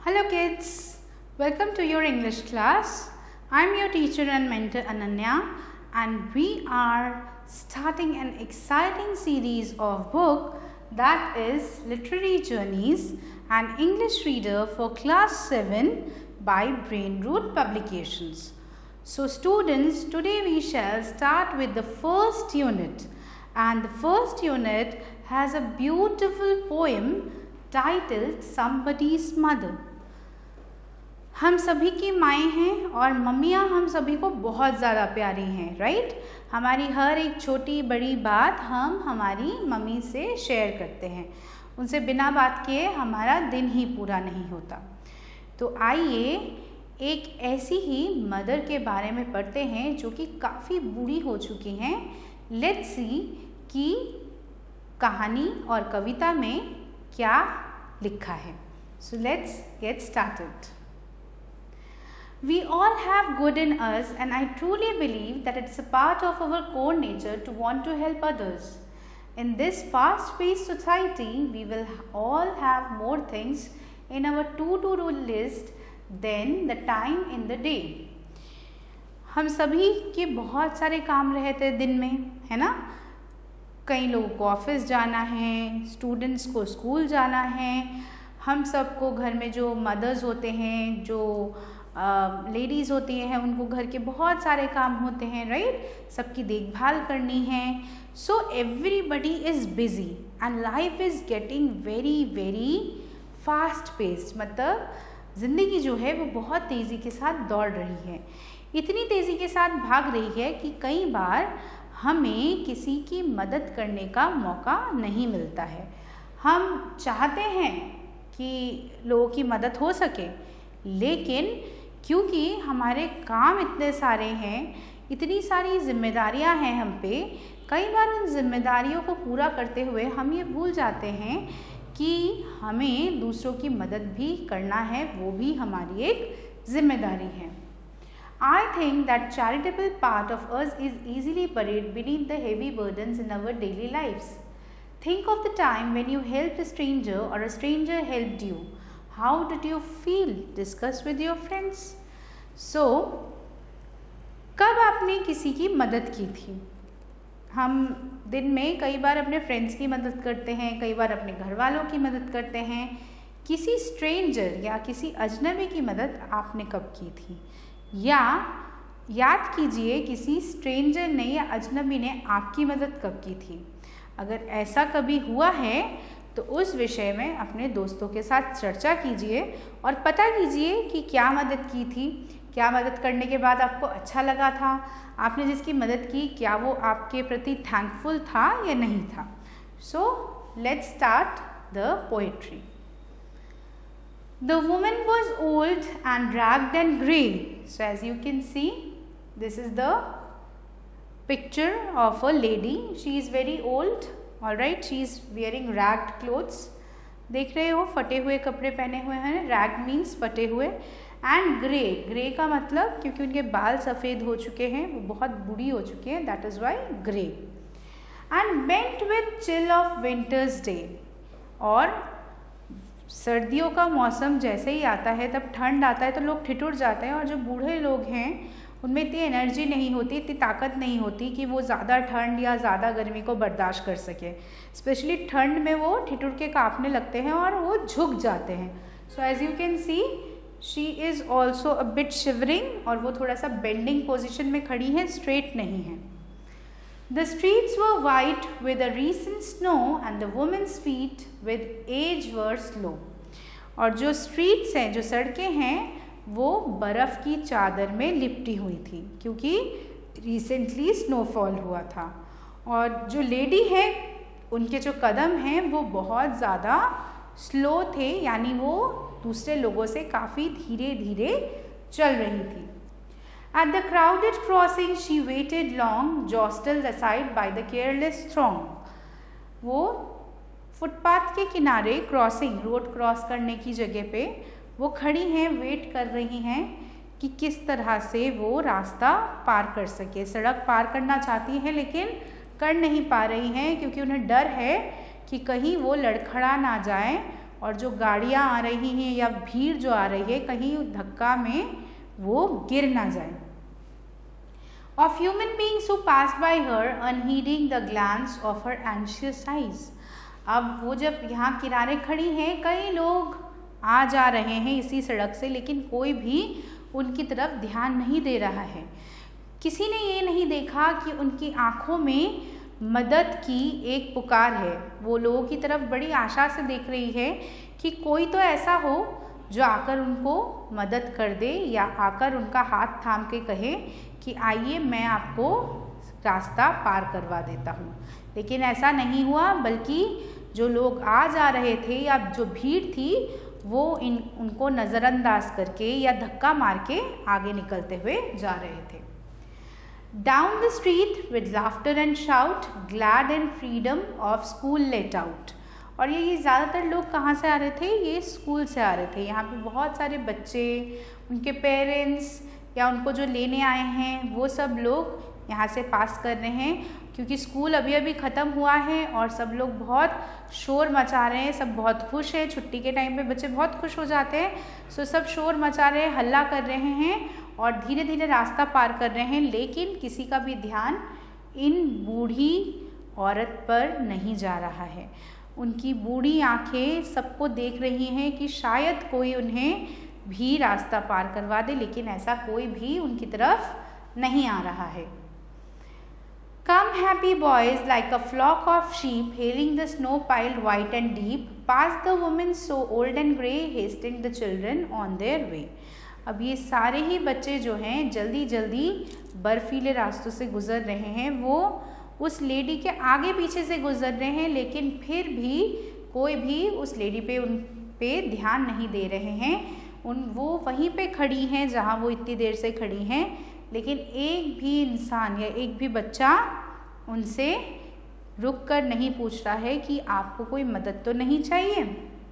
Hello kids, welcome to your English class. I am your teacher and mentor Ananya, and we are starting an exciting series of book that is Literary Journeys, an English reader for class 7 by Brain Root Publications. So students, today we shall start with the first unit, and the first unit has a beautiful poem titled Somebody's Mother. हम सभी की माएँ हैं और मम्मियाँ हम सभी को बहुत ज़्यादा प्यारी हैं, राइट। हमारी हर एक छोटी बड़ी बात हम हमारी मम्मी से शेयर करते हैं। उनसे बिना बात किए हमारा दिन ही पूरा नहीं होता। तो आइए एक ऐसी ही मदर के बारे में पढ़ते हैं जो कि काफ़ी बूढ़ी हो चुकी हैं। लेट्स सी कि कहानी और कविता में क्या लिखा है। So let's get started. We all have good in us, and I truly believe that it's a part of our core nature to want to help others. In this fast-paced society, we will all have more things in our to-do list than the time in the day. हम सभी के बहुत सारे काम रहते हैं दिन में, है ना। कई लोगों को ऑफिस जाना है, स्टूडेंट्स को स्कूल जाना है, हम सबको घर में जो मदर्स होते हैं, जो लेडीज़ होती हैं, उनको घर के बहुत सारे काम होते हैं, राइट। सबकी देखभाल करनी है। So everybody is busy and life is getting very very fast paced. मतलब ज़िंदगी जो है वो बहुत तेज़ी के साथ दौड़ रही है, इतनी तेज़ी के साथ भाग रही है कि कई बार हमें किसी की मदद करने का मौका नहीं मिलता है। हम चाहते हैं कि लोगों की मदद हो सके, लेकिन क्योंकि हमारे काम इतने सारे हैं, इतनी सारी जिम्मेदारियां हैं हम पे, कई बार उन जिम्मेदारियों को पूरा करते हुए हम ये भूल जाते हैं कि हमें दूसरों की मदद भी करना है, वो भी हमारी एक जिम्मेदारी है। I think that charitable part of us is easily buried beneath the heavy burdens in our daily lives. Think of the time when you helped a stranger or a stranger helped you. How did you feel? Discuss with your friends. So, कब आपने किसी की मदद की थी? हम दिन में कई बार अपने फ्रेंड्स की मदद करते हैं, कई बार अपने घर वालों की मदद करते हैं। किसी स्ट्रेंजर या किसी अजनबी की मदद आपने कब की थी? या याद कीजिए किसी स्ट्रेंजर ने या अजनबी ने आपकी मदद कब की थी? अगर ऐसा कभी हुआ है तो उस विषय में अपने दोस्तों के साथ चर्चा कीजिए और पता कीजिए कि क्या मदद की थी, क्या मदद करने के बाद आपको अच्छा लगा था, आपने जिसकी मदद की क्या वो आपके प्रति थैंकफुल था या नहीं था। So let's start the poetry. The woman was old and ragged and grey. So as you can see, this is the picture of a lady. She is very old, all right. She is wearing ragged clothes. देख रहे हो, फटे हुए कपड़े पहने हुए हैं। ragged means फटे हुए, and grey. grey का मतलब क्योंकि उनके बाल सफ़ेद हो चुके हैं, वो बहुत बूढ़ी हो चुकी हैं, that is why grey. And bent with chill of winter's day. और सर्दियों का मौसम जैसे ही आता है, तब ठंड आता है तो लोग ठिठुर जाते हैं, और जो बूढ़े लोग हैं उनमें इतनी एनर्जी नहीं होती, इतनी ताकत नहीं होती कि वो ज़्यादा ठंड या ज़्यादा गर्मी को बर्दाश्त कर सके। स्पेशली ठंड में वो ठिठुर के काँपने लगते हैं और वो झुक जाते हैं। So as you can see, she is also a bit shivering, और वो थोड़ा सा बेंडिंग पोजिशन में खड़ी है, स्ट्रेट नहीं है। The streets were white with a recent snow and the woman's feet with age were slow. और जो स्ट्रीट्स हैं, जो सड़कें हैं, वो बर्फ़ की चादर में लिपटी हुई थी क्योंकि रिसेंटली स्नोफॉल हुआ था। और जो लेडी है, उनके जो कदम हैं वो बहुत ज़्यादा स्लो थे, यानी वो दूसरे लोगों से काफ़ी धीरे धीरे चल रही थी। At the crowded crossing she waited long, jostled aside by the careless throng. वो फुटपाथ के किनारे क्रॉसिंग, रोड क्रॉस करने की जगह पे वो खड़ी हैं, वेट कर रही हैं कि किस तरह से वो रास्ता पार कर सके। सड़क पार करना चाहती हैं लेकिन कर नहीं पा रही हैं क्योंकि उन्हें डर है कि कहीं वो लड़खड़ा ना जाए और जो गाड़ियाँ आ रही हैं या भीड़ जो आ रही है कहीं धक्का में वो गिर ना जाए। Of human beings who passed by her, unheeding the glance of her anxious eyes. अब वो जब यहाँ किनारे खड़ी हैं, कई लोग आ जा रहे हैं इसी सड़क से, लेकिन कोई भी उनकी तरफ ध्यान नहीं दे रहा है। किसी ने ये नहीं देखा कि उनकी आँखों में मदद की एक पुकार है। वो लोगों की तरफ बड़ी आशा से देख रही है कि कोई तो ऐसा हो जो आकर उनको मदद कर दे या आकर उनका हाथ थाम के कहे कि आइए मैं आपको रास्ता पार करवा देता हूँ। लेकिन ऐसा नहीं हुआ, बल्कि जो लोग आ जा रहे थे या जो भीड़ थी वो उनको नज़रअंदाज करके या धक्का मार के आगे निकलते हुए जा रहे थे। Down the street with laughter and shout, glad in freedom of school let out. और ये ज़्यादातर लोग कहाँ से आ रहे थे? ये स्कूल से आ रहे थे। यहाँ पे बहुत सारे बच्चे, उनके पेरेंट्स या उनको जो लेने आए हैं वो सब लोग यहाँ से पास कर रहे हैं, क्योंकि स्कूल अभी अभी ख़त्म हुआ है और सब लोग बहुत शोर मचा रहे हैं। सब बहुत खुश हैं। छुट्टी के टाइम पे बच्चे बहुत खुश हो जाते हैं, सो सब शोर मचा रहे हैं, हल्ला कर रहे हैं और धीरे धीरे रास्ता पार कर रहे हैं। लेकिन किसी का भी ध्यान इन बूढ़ी औरत पर नहीं जा रहा है। उनकी बूढ़ी आंखें सबको देख रही हैं कि शायद कोई उन्हें भी रास्ता पार करवा दे, लेकिन ऐसा कोई भी उनकी तरफ नहीं आ रहा है। Come happy boys like a flock of sheep, hailing the snow piled white and deep, past the women so old and grey, hastening the children on their way. अब ये सारे ही बच्चे जो हैं जल्दी जल्दी बर्फीले रास्तों से गुजर रहे हैं। वो उस लेडी के आगे पीछे से गुजर रहे हैं, लेकिन फिर भी कोई भी उस लेडी पे उन पे ध्यान नहीं दे रहे हैं। वो वहीं पे खड़ी हैं जहाँ वो इतनी देर से खड़ी हैं, लेकिन एक भी इंसान या एक भी बच्चा उनसे रुक कर नहीं पूछ रहा है कि आपको कोई मदद तो नहीं चाहिए।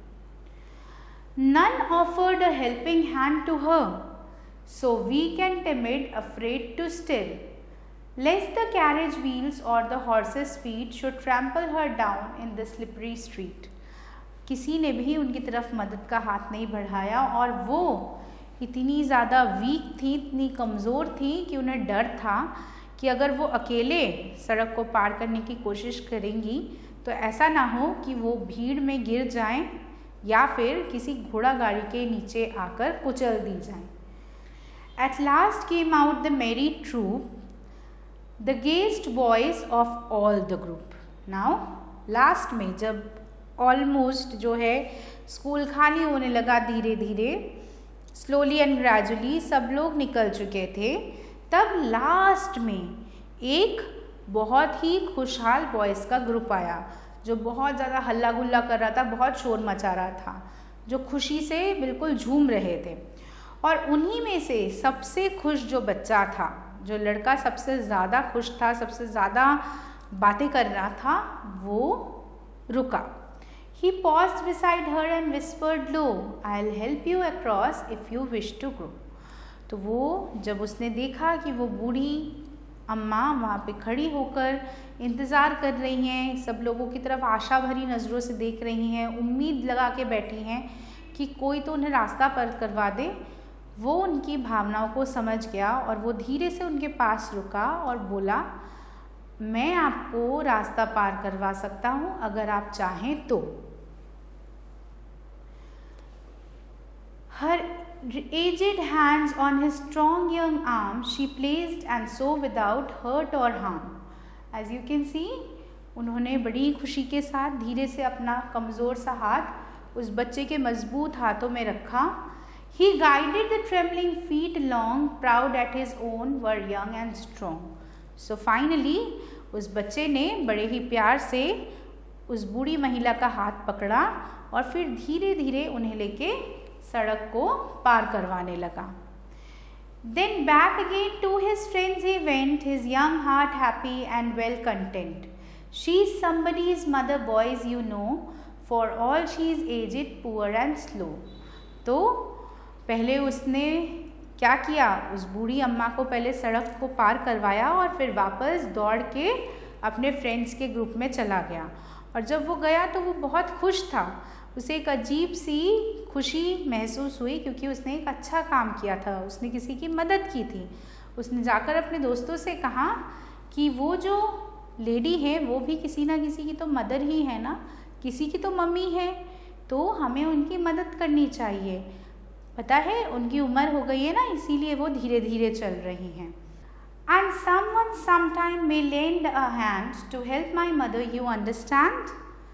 None offered a helping hand to her, so weak and timid, afraid to stir, lest the carriage wheels or the horse's feet should trample her down in the slippery street. किसी ने भी उनकी तरफ मदद का हाथ नहीं बढ़ाया और वो इतनी ज़्यादा वीक थी, इतनी कमज़ोर थी कि उन्हें डर था कि अगर वो अकेले सड़क को पार करने की कोशिश करेंगी तो ऐसा ना हो कि वो भीड़ में गिर जाएं या फिर किसी घोड़ा गाड़ी के नीचे आकर कुचल दी जाएं। At last came out the merry troop, the gayest boys of all the group. Now last में जब ऑलमोस्ट जो है स्कूल खाली होने लगा, धीरे धीरे स्लोली एंड ग्रेजुअली सब लोग निकल चुके थे, तब लास्ट में एक बहुत ही खुशहाल बॉयज़ का ग्रुप आया जो बहुत ज़्यादा हल्ला गुल्ला कर रहा था, बहुत शोर मचा रहा था, जो खुशी से बिल्कुल झूम रहे थे। और उन्हीं में से सबसे खुश जो बच्चा था, जो लड़का सबसे ज़्यादा खुश था, सबसे ज़्यादा बातें कर रहा था, वो रुका। He paused beside her and whispered low, I'll help you across if you wish to grow. तो वो जब उसने देखा कि वो बूढ़ी अम्मा वहाँ पे खड़ी होकर इंतज़ार कर रही हैं, सब लोगों की तरफ आशा भरी नज़रों से देख रही हैं, उम्मीद लगा के बैठी हैं कि कोई तो उन्हें रास्ता पार करवा दे, वो उनकी भावनाओं को समझ गया और वो धीरे से उनके पास रुका और बोला, मैं आपको रास्ता पार करवा सकता हूँ अगर आप चाहें तो। Her aged hands on his strong young arm she placed and so without hurt or harm. As you can see, उन्होंने बड़ी खुशी के साथ धीरे से अपना कमज़ोर सा हाथ उस बच्चे के मजबूत हाथों में रखा। He guided the trembling feet along, proud at his own were young and strong. So finally, उस बच्चे ने बड़े ही प्यार से उस बूढ़ी महिला का हाथ पकड़ा और फिर धीरे धीरे उन्हें लेके सड़क को पार करवाने लगा। Then back again to his friends he went, his young heart happy and well content. She's somebody's mother, boys, you know, for all she's aged, poor and slow. तो पहले उसने क्या किया, उस बूढ़ी अम्मा को पहले सड़क को पार करवाया और फिर वापस दौड़ के अपने फ्रेंड्स के ग्रुप में चला गया। और जब वो गया तो वो बहुत खुश था, उसे एक अजीब सी खुशी महसूस हुई क्योंकि उसने एक अच्छा काम किया था, उसने किसी की मदद की थी। उसने जाकर अपने दोस्तों से कहा कि वो जो लेडी है वो भी किसी ना किसी की तो मदर ही है ना, किसी की तो मम्मी है, तो हमें उनकी मदद करनी चाहिए। पता है उनकी उम्र हो गई है ना, इसीलिए वो धीरे धीरे चल रही हैं। And someone sometime may lend a hand to help my mother, you understand?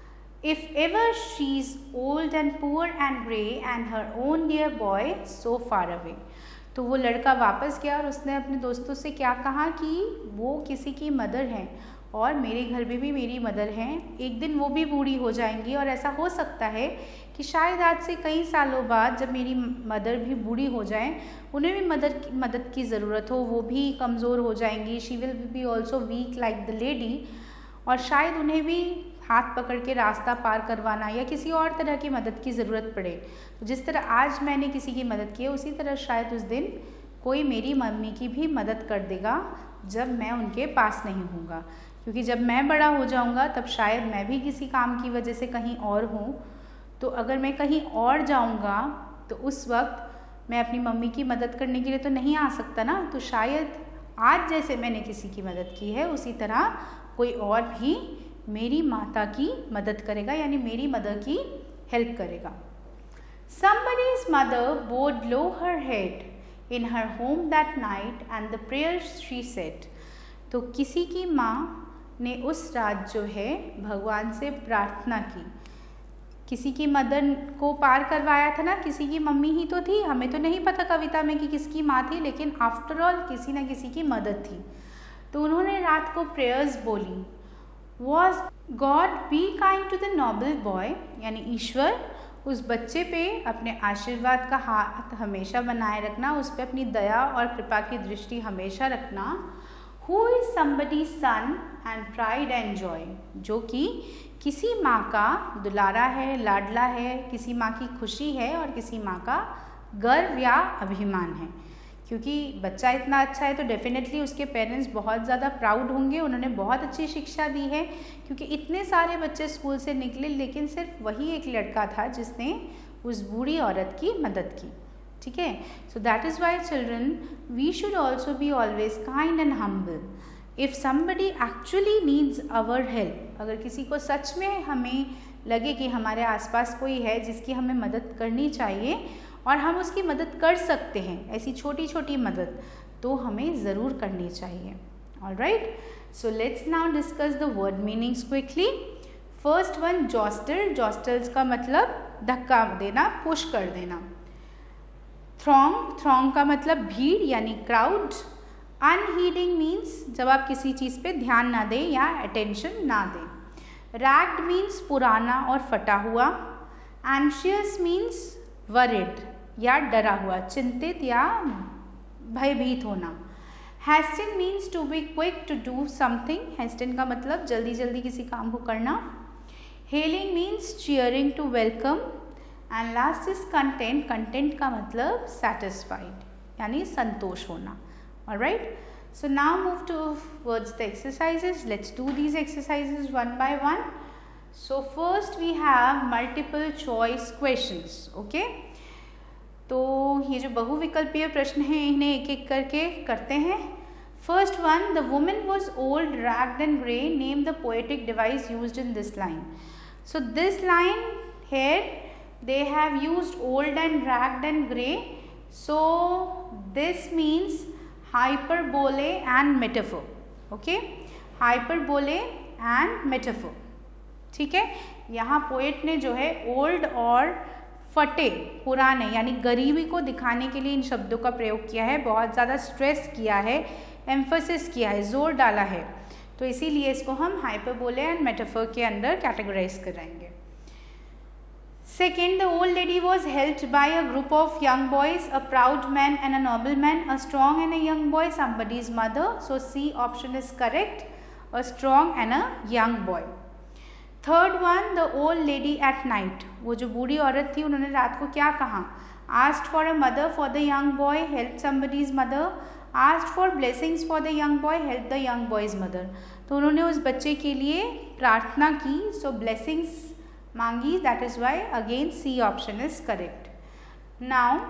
If ever she's old and poor and grey and her own dear boy so far away. तो वो लड़का वापस गया और उसने अपने दोस्तों से क्या कहा कि वो किसी की मदर है और मेरे घर में भी मेरी मदर हैं, एक दिन वो भी बूढ़ी हो जाएंगी और ऐसा हो सकता है कि शायद आज से कई सालों बाद जब मेरी मदर भी बूढ़ी हो जाएं, उन्हें भी मदद की ज़रूरत हो, वो भी कमज़ोर हो जाएंगी। She will be also weak like the lady, और शायद उन्हें भी हाथ पकड़ के रास्ता पार करवाना या किसी और तरह की मदद की ज़रूरत पड़े। तो जिस तरह आज मैंने किसी की मदद की है, उसी तरह शायद उस दिन कोई मेरी मम्मी की भी मदद कर देगा जब मैं उनके पास नहीं हूँगा, क्योंकि जब मैं बड़ा हो जाऊँगा तब शायद मैं भी किसी काम की वजह से कहीं और हूँ। तो अगर मैं कहीं और जाऊँगा तो उस वक्त मैं अपनी मम्मी की मदद करने के लिए तो नहीं आ सकता ना, तो शायद आज जैसे मैंने किसी की मदद की है उसी तरह कोई और भी मेरी माता की मदद करेगा, यानी मेरी मदर की हेल्प करेगा। Somebody's mother bowed low her head in her home that night and the prayers she said. तो किसी की माँ ने उस रात जो है भगवान से प्रार्थना की। किसी की मदर को पार करवाया था ना, किसी की मम्मी ही तो थी, हमें तो नहीं पता कविता में कि किसकी माँ थी, लेकिन आफ्टर ऑल किसी न किसी की मदद थी। तो उन्होंने रात को प्रेयर्स बोली। Was God be kind to the noble boy, यानी ईश्वर उस बच्चे पे अपने आशीर्वाद का हाथ हमेशा बनाए रखना, उस पे अपनी दया और कृपा की दृष्टि हमेशा रखना। Who is somebody's son and pride and joy, जो कि किसी माँ का दुलारा है, लाडला है, किसी माँ की खुशी है और किसी माँ का गर्व या अभिमान है। क्योंकि बच्चा इतना अच्छा है तो डेफिनेटली उसके पेरेंट्स बहुत ज़्यादा प्राउड होंगे, उन्होंने बहुत अच्छी शिक्षा दी है, क्योंकि इतने सारे बच्चे स्कूल से निकले लेकिन सिर्फ वही एक लड़का था जिसने उस बूढ़ी औरत की मदद की। ठीक है, so that is why children we should also be always kind and humble. If somebody actually needs our help, अगर किसी को सच में हमें लगे कि हमारे आसपास कोई है जिसकी हमें मदद करनी चाहिए और हम उसकी मदद कर सकते हैं, ऐसी छोटी छोटी मदद तो हमें ज़रूर करनी चाहिए। Alright, so let's now discuss the word meanings quickly. First one, jostle. Jostles का मतलब धक्का देना, पुश कर देना। थ्रॉन्ग, थ्रॉन्ग का मतलब भीड़ यानी क्राउड। अनहीडिंग मीन्स जब आप किसी चीज़ पे ध्यान ना दें या अटेंशन ना दें। रैग्ड मीन्स पुराना और फटा हुआ। एंशियस मीन्स वरिड या डरा हुआ, चिंतित या भयभीत होना। Hasten means to be quick to do something. Hasten का मतलब जल्दी जल्दी किसी काम को करना। Hailing means cheering to welcome. And last is content. Content का मतलब सेटिस्फाइड यानी संतोष होना। Alright, so now move towards the exercises. Let's do these exercises one by one. So first we have multiple choice questions. Okay, तो ये जो बहुविकल्पीय प्रश्न हैं इन्हें एक एक करके करते हैं। First one, the woman was old, ragged and grey, name the poetic device used in this line. So this line here they have used old and ragged and grey, so this means hyperbole and metaphor. Okay, hyperbole and metaphor. ठीक है, यहाँ poet ने जो है old और फटे, पुराने यानी गरीबी को दिखाने के लिए इन शब्दों का प्रयोग किया है, बहुत ज़्यादा स्ट्रेस किया है, एम्फोसिस किया है, जोर डाला है, तो इसीलिए इसको हम हाइपरबोले एंड मेटाफर के अंदर कैटेगराइज कराएंगे। Second, the old lady was helped by a group of young boys, a proud man and a noble man, a strong and a young boy, somebody's mother. So C option is correct, a strong and a young boy. Third one, the old lady at night. वो जो बूढ़ी औरत थी उन्होंने रात को क्या कहा? Asked for a mother for the young boy, helped somebody's mother. Asked for blessings for the young boy, helped the young boy's mother. तो उन्होंने उस बच्चे के लिए प्रार्थना की, so blessings मांगी, that is why again C option is correct. Now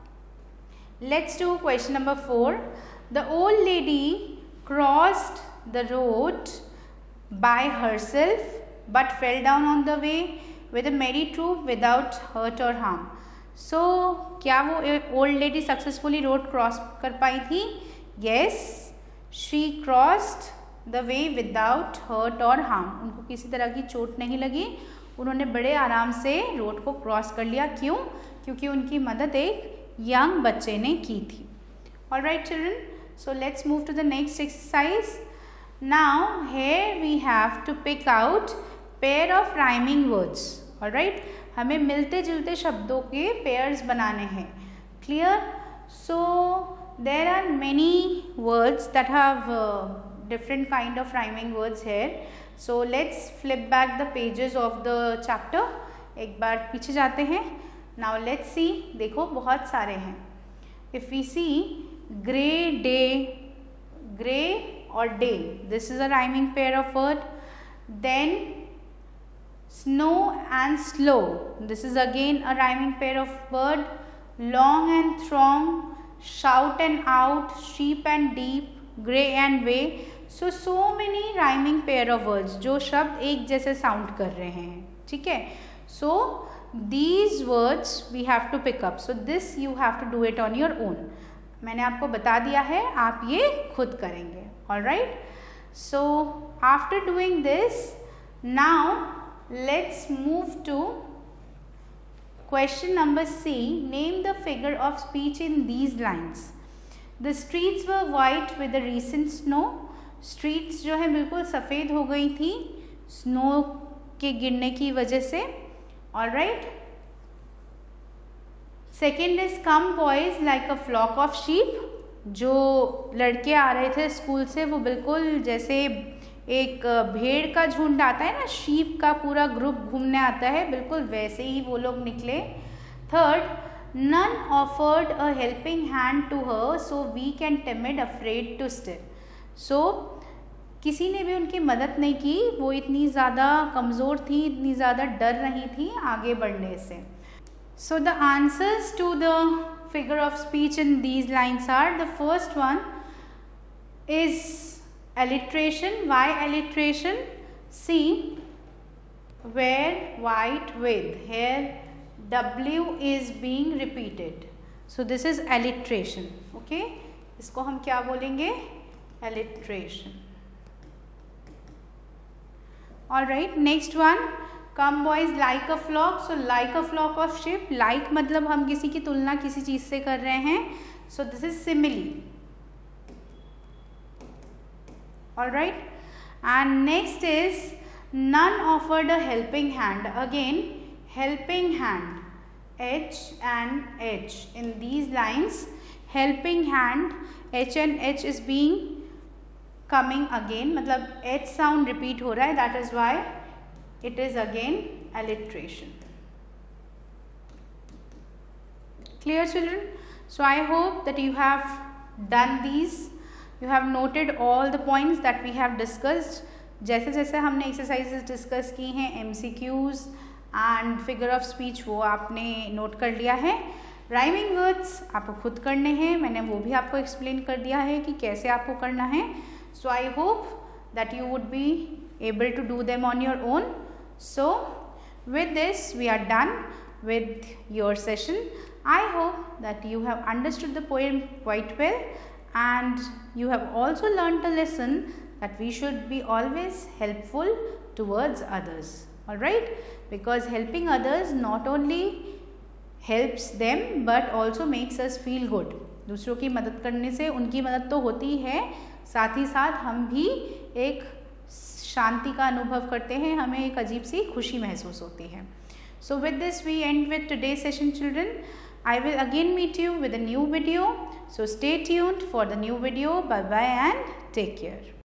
let's do question number 4. The old lady crossed the road by herself but fell down on the way with a merry troop without hurt or harm. So क्या वो एक old lady successfully road cross कर पाई थी? Yes, she crossed the way without hurt or harm. उनको किसी तरह की चोट नहीं लगी, उन्होंने बड़े आराम से रोड को क्रॉस कर लिया. क्यों? क्योंकि उनकी मदद एक यंग बच्चे ने की थी. Alright children, so let's move to the next exercise. Now here we have to pick out pair of rhyming words. Alright, हमें मिलते जुलते शब्दों के pairs बनाने हैं. Clear? So there are many words that have different kind of rhyming words here. So let's flip back the pages of the chapter. एक बार पीछे जाते हैं. Now let's see. देखो बहुत सारे हैं. If we see grey day, grey or day, this is a rhyming pair of word. Then snow and slow, this is again a rhyming pair of word. Long and throng, shout and out, sheep and deep, grey and way. So many rhyming pair of words जो शब्द एक जैसे sound कर रहे हैं. ठीक है. So these words we have to pick up. So this you have to do it on your own. मैंने आपको बता दिया है, आप ये खुद करेंगे. Alright. So after doing this, now let's move to question number C. Name the figure of speech in these lines. The streets were white with the recent snow. Streets जो है बिल्कुल सफ़ेद हो गई थी स्नो के गिरने की वजह से. Alright. Second is come boys like a flock of sheep. जो लड़के आ रहे थे स्कूल से वो बिल्कुल जैसे एक भेड़ का झुंड आता है ना, शीप का पूरा ग्रुप घूमने आता है, बिल्कुल वैसे ही वो लोग निकले. Third, none offered a helping hand to her so weak and timid afraid to stir. So किसी ने भी उनकी मदद नहीं की, वो इतनी ज़्यादा कमज़ोर थी, इतनी ज़्यादा डर रही थी आगे बढ़ने से. So the answers to the figure of speech in these lines are, the first one is alliteration. Why alliteration? See, where white with, here W is being repeated. So this is alliteration. Okay, इसको हम क्या बोलेंगे? Alliteration. Alright, next one, come boys like a flock. So like a flock of sheep. Like मतलब हम किसी की तुलना किसी चीज़ से कर रहे हैं. So this is simile. Alright, and next is none offered a helping hand. Again, helping hand, H and H in these lines. Helping hand, H and H is being coming again, मतलब H sound repeat हो रहा है, that is why it is again alliteration. Clear children? So I hope that you have done these. You have noted all the points that we have discussed. जैसे जैसे हमने exercises discuss की हैं, MCQs and figure of speech वो आपने note कर लिया है. Rhyming words आपको खुद करने हैं, मैंने वो भी आपको explain कर दिया है कि कैसे आपको करना है. So I hope that you would be able to do them on your own. So with this we are done with your session. I hope that you have understood the poem quite well. And you have also learnt a lesson that we should be always helpful towards others. Alright? Because helping others not only helps them but also makes us feel good. दूसरों की मदद करने से उनकी मदद तो होती ही है, साथ ही साथ हम भी एक शांति का अनुभव करते हैं, हमें एक अजीब सी खुशी महसूस होती है. So with this we end with today's session children. I will again meet you with a new video. So stay tuned for the new video. Bye bye and take care.